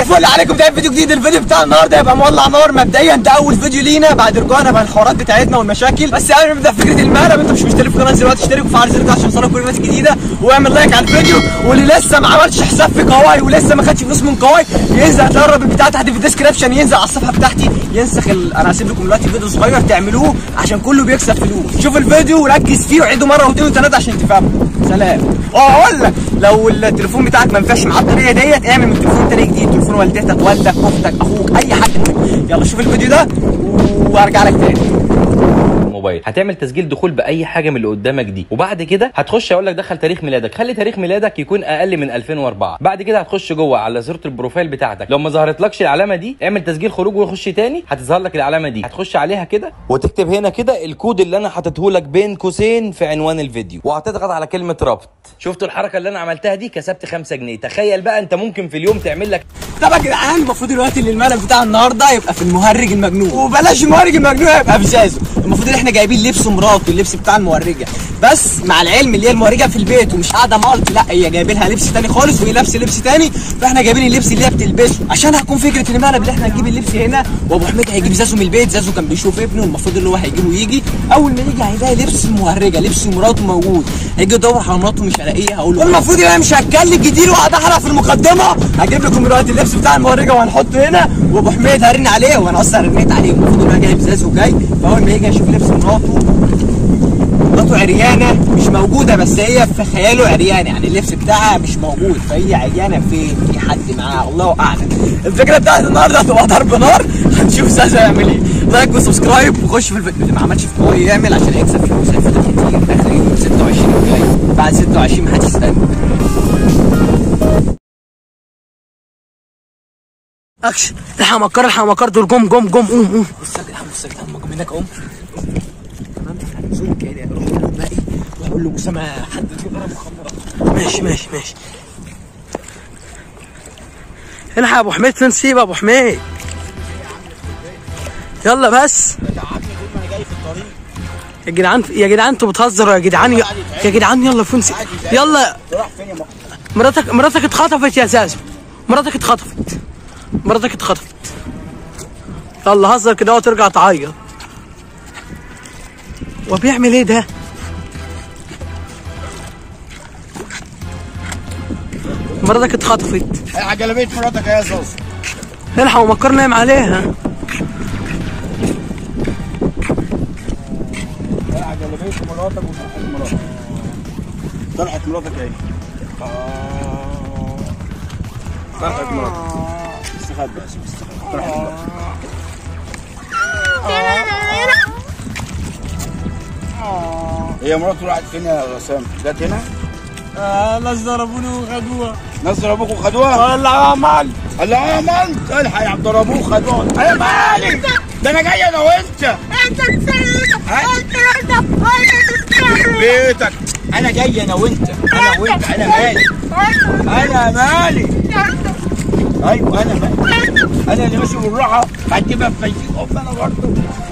الفل عليكم. ده فيديو جديد. الفيديو بتاع النهارده هيبقى مولع نار. مبدئيا ده اول فيديو لينا بعد رجوعنا من الحوارات بتاعتنا والمشاكل. بس قبل ما نبدا فكره المقلب، انت مش مشترك في القناه دلوقتي اشترك وفعل زر الجرس عشان يوصلك كل الفيديوهات الجديده، واعمل لايك على الفيديو. واللي لسه ما عملش حساب في كواي ولسه ما خدش فلوس من كواي ينزل، هتلاقي الرابط بتاعي تحت في الديسكربشن، ينزل على الصفحه بتاعتي ينسخ انا هسيب لكم دلوقتي فيديو صغير تعملوه عشان كله بيكسب فلوس. شوف الفيديو وركز فيه وعيده مره واثنين وثلاثه عشان تفهموا. سلام. اقول لك لو التليفون بتاعك ما ينفعش معاه الطريقه ديت، اعمل من تليفون تاني جديد، تليفون والدتك والدك اختك اخوك اي حد منهم. يلا شوف الفيديو ده وارجع لك تاني. موبايل هتعمل تسجيل دخول باي حاجه من اللي قدامك دي، وبعد كده هتخش اقول لك دخل تاريخ ميلادك، خلي تاريخ ميلادك يكون اقل من 2004. بعد كده هتخش جوه على صوره البروفايل بتاعتك، لو ما ظهرتلكش العلامه دي اعمل تسجيل خروج وخش تاني هتظهر لك العلامه دي، هتخش عليها كده وتكتب هنا كده الكود اللي انا حاطته لك بين قوسين في عنوان الفيديو، وهتضغط على كلمه ربط. شفتوا الحركه اللي انا عملتها دي؟ كسبت 5 جنيه. تخيل بقى انت ممكن في اليوم تعمل لك. طب يا جدعان المفروض دلوقتي ان المقلب بتاع النهارده يبقى في المهرج المجنون، وبلاش المهرج المجنون يبقى في زازو. المفروض ان احنا جايبين لبس مراته، اللبس بتاع المهرجه، بس مع العلم اللي هي المهرجه في البيت ومش قاعده مالت، لا هي جايبينها لبس تاني خالص وهي لابسه لبس تاني، فاحنا جايبين اللبس اللي هي بتلبسه عشان هتكون فكره المقلب اللي احنا هنجيب اللبس هنا، وابو حميد هيجيب زازو من البيت. زازو كان بيشوف ابنه، المفروض ان هو هيجيبه ويجي اول ما يجي هيلاقي لبس المهرجه لبس مراته موجود، هيجي يدور على مراته مش هلاقيها. هقول له المفروض ان انا مش هتكلم كتير وهحرق في المقدمه، هجيب لكم دلوقتي اللبس بتاع المهرجه وهنحطه هنا، وابو حميد هرن عليه وانا اصلا رنيت عليه. المفروض ان انا جايب زازو جاي، فاول ما يجي يشوف لبس مراته عريانه مش موجوده، بس هي في خياله عريانه، يعني اللبس بتاعها مش موجود، فهي عريانه فين؟ في حد معاها الله اعلم. الفكره بتاعت النهارده هتبقى ضرب نار، هنشوف زازو هيعمل ايه. لايك وسبسكرايب وخش في الفيديو. اللي ما عملش في كواي يعمل عشان يكسب فلوس. هيفوتك كتير اخر يوم 26 الجاي، بعد 26 محدش يستنى. اكشن. الحق مكار دول جم قوم. بص يا جدعان هم جم هناك اهم. تمام احنا هنزوم كده، نروح له باقي واقول له اسامه حد يجيب ورا مخدرات. ماشي الحق يا ابو حميد، فين سيب ابو حميد؟ يلا بس يا جدعان انتوا بتهزروا يا جدعان يلا فين سيب؟ يلا مراتك اتخطفت يا زازو، مراتك اتخطفت. يلا هزر كده وترجع تعيط. وبيعمل ايه ده؟ مراتك اتخطفت. جلابيه مراتك يا زوز. الحق ومكر نايم عليها. جلابيه مراتك وفرحه مراتك. فرحه مراتك ايه؟ فرحه مراتك. استخبى فرحه مراتك. هي مراته راحت فين يا رسام؟ جت هنا؟ ناس ضربوني وخدوها. ناس ضربوك وخدوها؟ اللي عملت الحق يا عم ضربوه وخدوها. انا مالي؟ ده انا جاي انا وانت. بيتك. انا جاي انا وانت. انا مالي؟ ايوه انا مالي. انا اللي ماشي بالراحه هتجيبها في فيزيك انا برضه.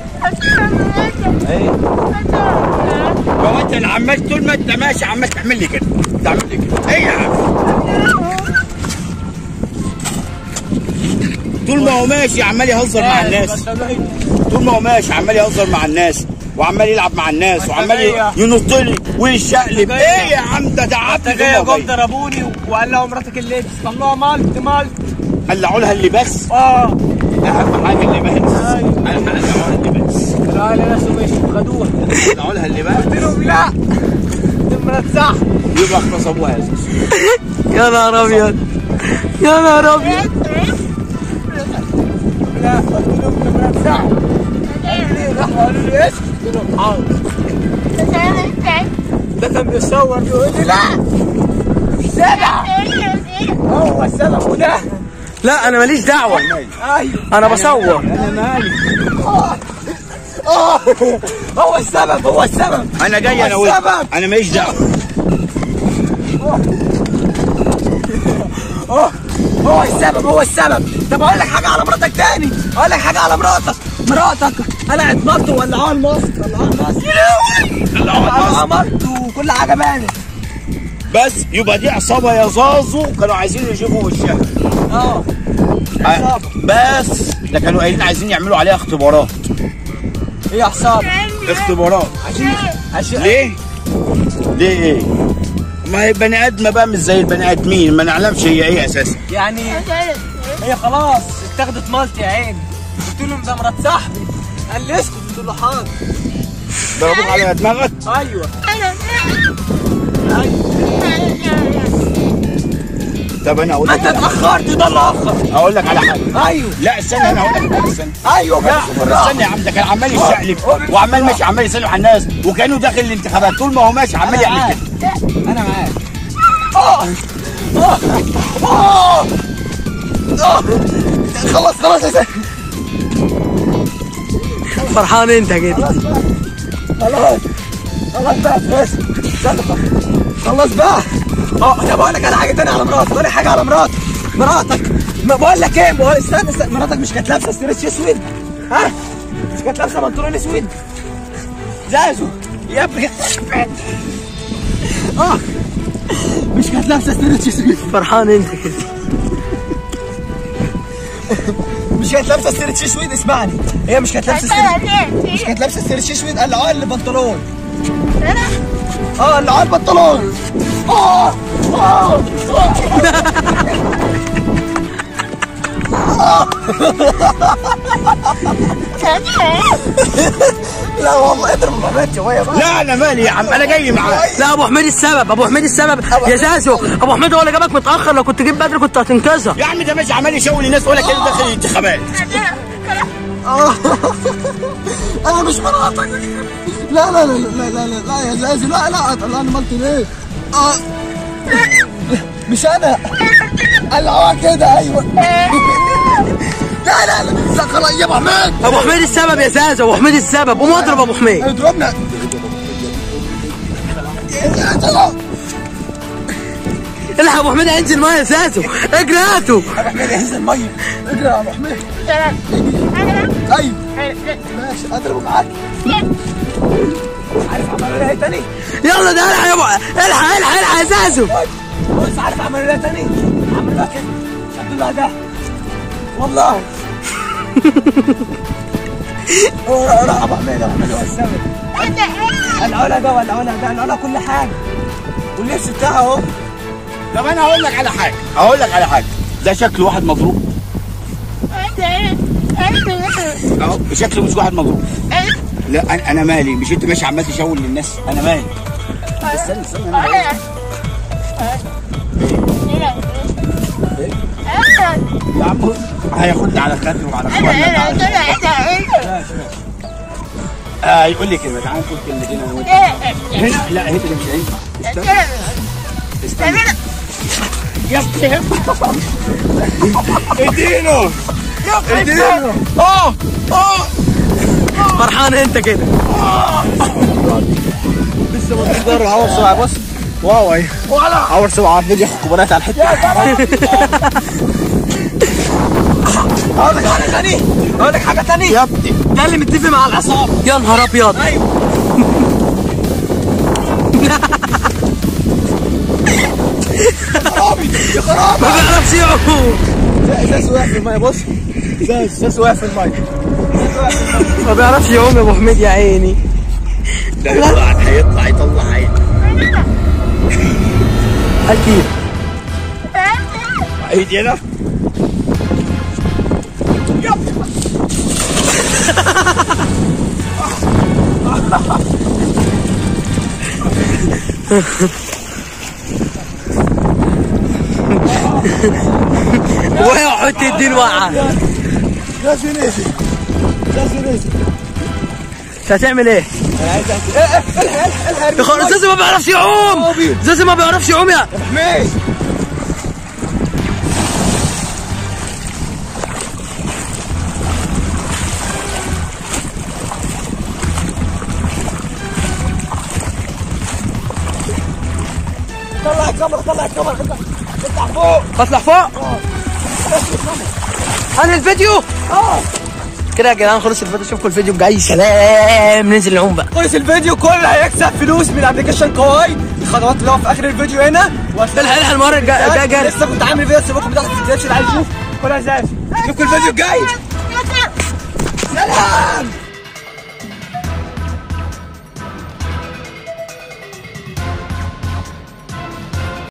ايه؟ هو انت اللي عمال طول ما انت ماشي عمال تعمل لي كده. ايه يا عم؟ طول ما هو ماشي عمال يهزر مع الناس. وعمال يلعب مع الناس وعمال ينط لي ويشقلب. ايه يا عم ده تعبني. جم ضربوني وقال لها مراتك اللبس، طلعوها مالت قلعوا لها اللباس. اهم حاجه اللباس. قلعوا اللباس. لا ناس مش خدوها. قلعوا لها اللباس. قلت لهم لا دي مرات صح. يبقى اغتصبوها يا زوز. يا نهار ابيض. لا قلت لهم دي مرات صح. راحوا قالوا لي ايش؟ قلت لهم حاضر. ده كان بيصور بيقول لي لا مش سبع. هو السبب وده. لا انا ماليش دعوه. ايوه انا بصور. انا مالي. هو السبب. انا جاي انا وانت. انا ماليش دعوه. هو السبب. طب اقول لك حاجه على مراتك تاني. مراتك قلعت مرته وولعوها المصر. طلعوها مرته وكل حاجه بانت. بس يبقى دي عصابه يا زازو كانوا عايزين يجيبوا وشها. بس ده كانوا قايلين عايزين يعملوا عليها اختبارات. ايه يا حساب؟ اختبارات عشان ليه؟ ليه ايه؟ ما هي بني ادمه بقى مش زي البني ادمين، ما نعلمش هي ايه اساسا. يعني هي خلاص اتاخدت مالتي يا عيني. قلت له ده مرات صاحبي، قال لي اسكت، قلت له حاضر. ضربوك على دماغك؟ ايوه. طب انا اقول ما لك انت اتاخرت، ده اللي اخر. اقول لك على حاجه. ايوه. لا استنى انا اقول لك، استنى. ايوه استنى يا عم، ده كان عمال يشقلب وعمال ماشي عمال يسلم على الناس وكانه داخل الانتخابات. طول ما هو ماشي عمال يعمل كده. انا معاك. خلاص خلاص يا سيدي. فرحان انت كده. خلاص خلاص بقى خلاص بقى. انا بقول لك على حاجه تانية على مراتك، بقول لك حاجه على مراتك. ما بقول لك ايه، استنى مراتك مش كانت لابسه ستريتش اسود؟ ها؟ مش كانت لابسه بنطلون اسود؟ زازو يا ابني. مش كانت لابسه ستريتش اسود؟ فرحان انت كده. مش كانت لابسه ستريتش اسود؟ اسمعني، هي مش كانت لابسه ستريتش اسود، قال له اللي بنطلون. اللي على البنطلون. لا والله اضرب ابو حميد شويه بقى. لا انا مالي يا عم، انا جاي معاك. لا ابو حميد السبب، ابو حميد السبب يا زازو. ابو حميد هو اللي جابك متاخر، لو كنت جيت بدري كنت هتنقذها. يا عم ده ماشي عمال يشاور الناس ولا كان داخل الانتخابات. انا مش مراتك. لا لا لا لا لا لا لا يا زازي، لا لا طلعني مالتي ليه؟ مش انا. قلعوها كده. ايوه. لا لا لا خلاص يا ابو حميد. ابو حميد السبب يا زازو، ابو حميد السبب. قوم اضرب ابو حميد. اضربنا. الحق ابو حميد هينزل ميه يا زازو، اجري هاته. ابو حميد هينزل ميه، اجري يا ابو حميد. ايوه ماشي اضربه معاك. عارف عملوا ايه تاني؟ يلا ده الحق يا ابو، الحق يا زازو. بص عارف عملوا ايه تاني؟ عملوا كده، شدوا لها ده والله. راح ابو حميد، ابو حميد هو السبب. العلا ده العلا كل حاجه واللبس بتاعها اهو. طب انا هقول لك على حاجه، ده شكله واحد مضروب اهو، شكله مش واحد مضروب. لا انا مالي، مش انت ماشي عمال تشاور للناس؟ انا مالي. استنى انا يا عم هياخدني على خدي وعلى يقول لي كلمه، تعالى نقول كلمتين انا وانت هنا. لا هنا مش هنا. استنى يا ابني. اديله. فرحان انت كده. لسه بتقدر عور سبعه. بص واو اهي عور سبعه فيديو كوبونات على الحته. اقول لك حاجه ثانيه يا ابني، ده اللي متفق مع العصابه. يا نهار ابيض. ايوه. يا خرابي ما بيعرفش يعوم. ازاز واقف في الميه. بص ازاز واقف في الميه. ما بيعرفش يعوم يا ابو حميد يا عيني. ده هيطلع يطلع عين. اكيد. ايدي انا. وهي حط الدين وقع. زازو نزل. هتعمل ايه؟ زازو ما بيعرفش يعوم. زازو ما بيعرفش يعوم يا حميد. طلع الكاميرا اطلع فوق. اطلع فوق. انا الفيديو. كده يا جدعان خلص الفيديو، اشوفكم الفيديو الجاي. سلام. ننزل نعوم بقى. خلص الفيديو، كل اللي هيكسب فلوس من ابلكيشن كواي. الخطوات اللي هو في اخر الفيديو هنا. الحق المره الجايه. لسه كنت عامل فيديو، سيبكم بتاعت الفيديوهات اللي عايز يشوف. كلها زي اشوفكم الفيديو الجاي. سلام.